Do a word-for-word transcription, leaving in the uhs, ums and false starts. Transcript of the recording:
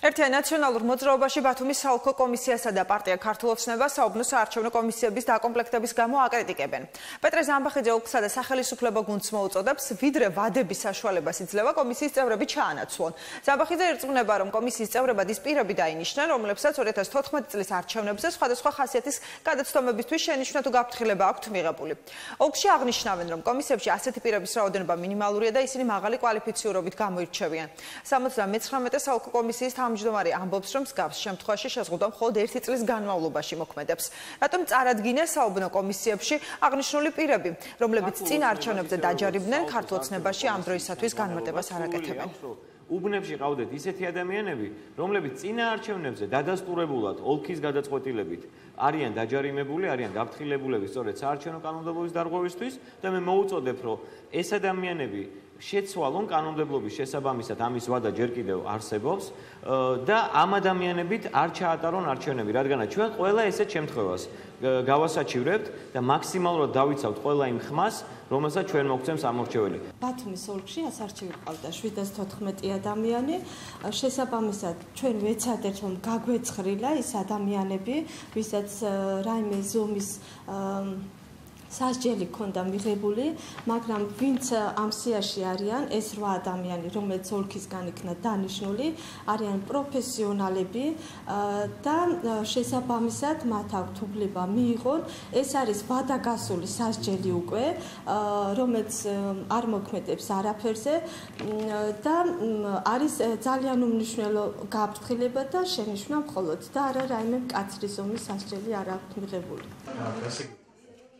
ერთიან ნაციონალურ მოძრაობაში ბათუმის საოლქო კომისიასა და პარტია ქართულ ოცნებას საუბნო საარჩევნო კომისიების დაკომპლექტების გამო აკრიტიკებენ. პეტრე ზამბახიძე ოლქსა და სახელმწიფო გუნდს მოუწოდებს, ვიდრე ვადების საშუალებას იძლევა კომისიის წევრები ჩაანაცვლონ. ზამბახიძე ირწმუნება, რომ კომისიის წევრებად ის პირები დაინიშნენ, რომლებსაც ორი ათას თოთხმეტი წლის არჩევნებზე სხვადასხვა ხასიათის გადაცდომებისთვის შენიშვნა თუ გაფრთხილება აქვთ მიღებული. ოლქში აღნიშნავენ, რომ კომისიებში ასეთი პირების რაოდენობა მინიმალურია და ისინი მაღალი კვალიფიციურობით გამოირჩევიან. სამოცდამეცხრამეტე საოლქო კომისიის თავმჯდომარე ამბობს, რომ მსგავს შემთხვევაში შეზღუდვა მხოლოდ ერთი წლის განმავლობაში მოქმედებს. რატომ წარადგინეს საუბნო კომისიებში აღნიშნული პირები, რომლებიც წინ არჩევნებზე დაჯარიმდნენ, ქართულ ოცნებაში ამ დროისათვის განმარტებას არ აკეთებენ. უბნებში ყავდეთ ისეთი ადამიანები, რომლებიც წინა არჩევნებზე დადასტურებულად ოლქის გადაწყვეტილებით არიან დაჯარიმებული, არიან გაფრთხილებულები სწორედ საარჩევნო კანონმდებლობის დარღვევისთვის და მე მოუწოდებ, რომ ეს ადამიანები შეცვალონ კანონმდებლობის შესაბამისად ამის ვადა ჯერ კიდევ არსებობს და ამ ადამიანებით არ ჩაატარონ არჩევნები, რადგანაც ჩვენ ყველა ესეთ შემთხვევას გავასაჩივრებთ და მაქსიმალურად დავიცავთ ყველა იმ ხმას, რომელსაც ჩვენ მოგცემს ამორჩეველი. ბათუმის ოლქში ასარჩევი ყავდა შვიდას თოთხმეტი ადამიანი. შესაბამისად ჩვენ ვეცადეთ, რომ გაგვეცხრილა ის ადამიანები, ვისაც რაიმე ზომის სასჯელი ქონდა მიღებული, მაგრამ ვინც ამ სიაში არიან, ეს რვა ადამიანი, რომელიც ოლქისგან იქნა დანიშნული, არიან პროფესიონალები და შესაბამისად მათ აქვთ უფლება მიიღონ. ეს არის ვადაგასული სასჯელი უკვე, რომელიც არ მოქმედებს არაფერზე და არის ძალიან უმნიშვნელო გაფრთხილება და შენიშვნა მხოლოდ და არა რაიმე მკაცრი ზომის სასჯელი არ აქვთ მიღებული.